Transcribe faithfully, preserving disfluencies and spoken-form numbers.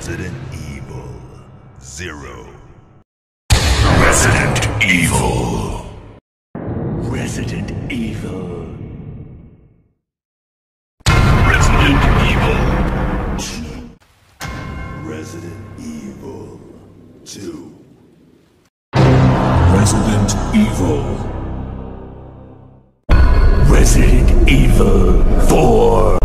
Resident Evil Zero. Resident Evil. Resident Evil. Resident Evil. Resident Evil Two. Resident Evil. Resident Evil four.